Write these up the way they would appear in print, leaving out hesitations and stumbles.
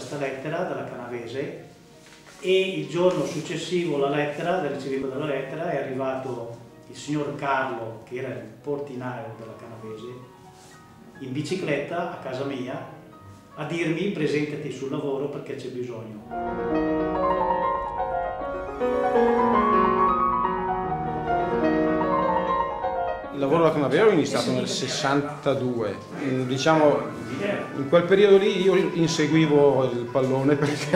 questa lettera dalla Canavese e il giorno successivo alla lettera, del ricevimento della lettera, è arrivato il signor Carlo, che era il portinaio della Canavese, in bicicletta a casa mia a dirmi: presentati sul lavoro perché c'è bisogno. Il lavoro alla Canavese ho iniziato nel 62, diciamo in quel periodo lì io inseguivo il pallone perché...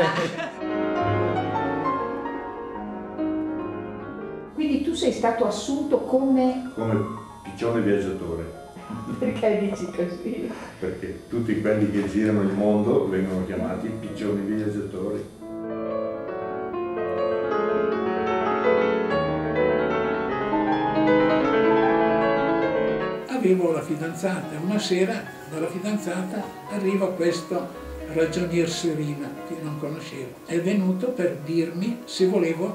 Quindi tu sei stato assunto come... Come piccione viaggiatore. Perché dici così? Perché tutti quelli che girano il mondo vengono chiamati piccioni viaggiatori. Avevo la fidanzata, una sera dalla fidanzata arriva questo ragionier Serina che non conoscevo. È venuto per dirmi se volevo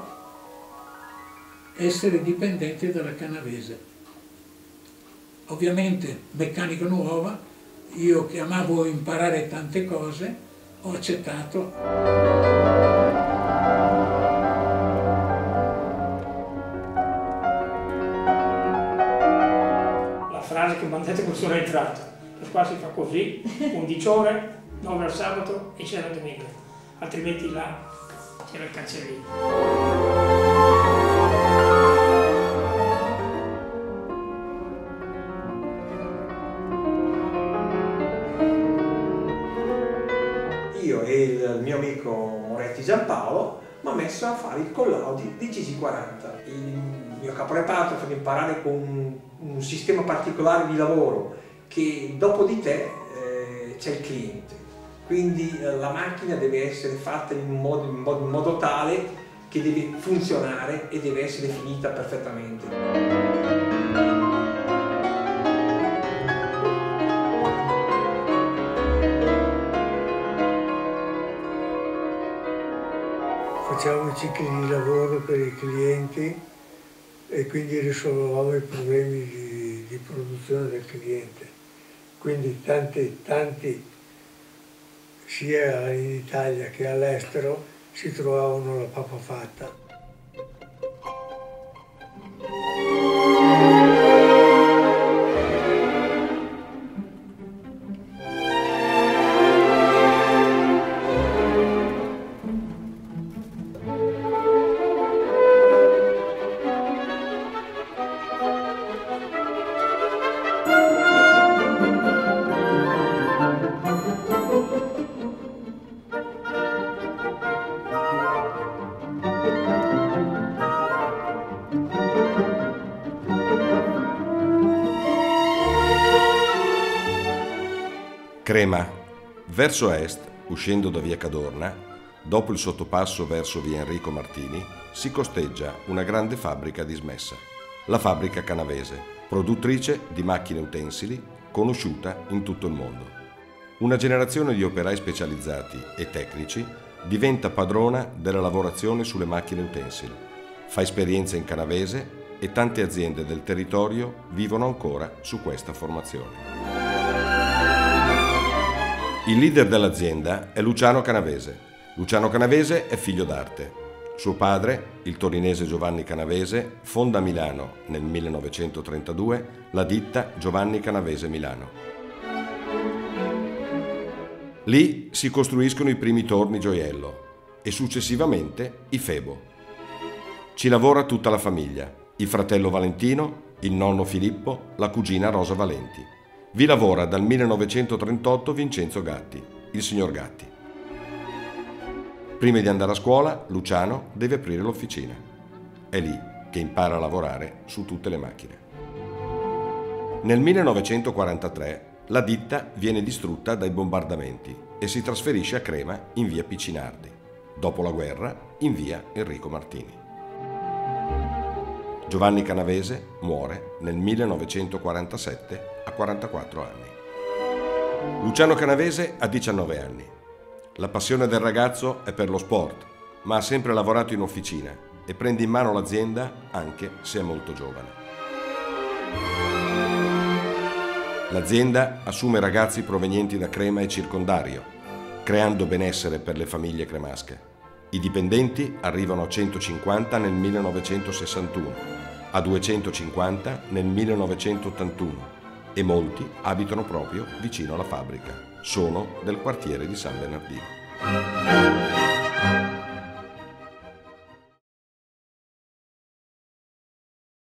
essere dipendente dalla Canavese. Ovviamente meccanico nuova, io che amavo imparare tante cose, ho accettato. Frase che mi hanno detto quando sono entrato: per qua si fa così, 11 ore, 9 al sabato e 6 la domenica, altrimenti là c'era il cancellino. Io e il mio amico Moretti Giampaolo mi ha messo a fare il collaudi di GG40. Il mio caporeparto fa imparare con un sistema particolare di lavoro che dopo di te c'è il cliente. Quindi la macchina deve essere fatta in modo tale che deve funzionare e deve essere finita perfettamente. Facciamo i cicli di lavoro per i clienti e quindi risolvevamo i problemi di produzione del cliente. Quindi tanti, sia in Italia che all'estero, si trovavano la pappa fatta. Crema. Verso est, uscendo da via Cadorna, dopo il sottopasso verso via Enrico Martini, si costeggia una grande fabbrica dismessa. La fabbrica Canavese, produttrice di macchine utensili, conosciuta in tutto il mondo. Una generazione di operai specializzati e tecnici diventa padrona della lavorazione sulle macchine utensili. Fa esperienza in Canavese e tante aziende del territorio vivono ancora su questa formazione. Il leader dell'azienda è Luciano Canavese. Luciano Canavese è figlio d'arte. Suo padre, il torinese Giovanni Canavese, fonda a Milano nel 1932 la ditta Giovanni Canavese Milano. Lì si costruiscono i primi torni gioiello e successivamente i Febo. Ci lavora tutta la famiglia, il fratello Valentino, il nonno Filippo, la cugina Rosa Valenti. Vi lavora dal 1938 Vincenzo Gatti, il signor Gatti. Prima di andare a scuola, Luciano deve aprire l'officina. È lì che impara a lavorare su tutte le macchine. Nel 1943 la ditta viene distrutta dai bombardamenti e si trasferisce a Crema in via Piccinardi. Dopo la guerra, in via Enrico Martini. Giovanni Canavese muore nel 1947 a 44 anni. Luciano Canavese ha 19 anni. La passione del ragazzo è per lo sport, ma ha sempre lavorato in officina e prende in mano l'azienda anche se è molto giovane. L'azienda assume ragazzi provenienti da Crema e circondario creando benessere per le famiglie cremasche. I dipendenti arrivano a 150 nel 1961, a 250 nel 1981 e molti abitano proprio vicino alla fabbrica. Sono del quartiere di San Bernardino.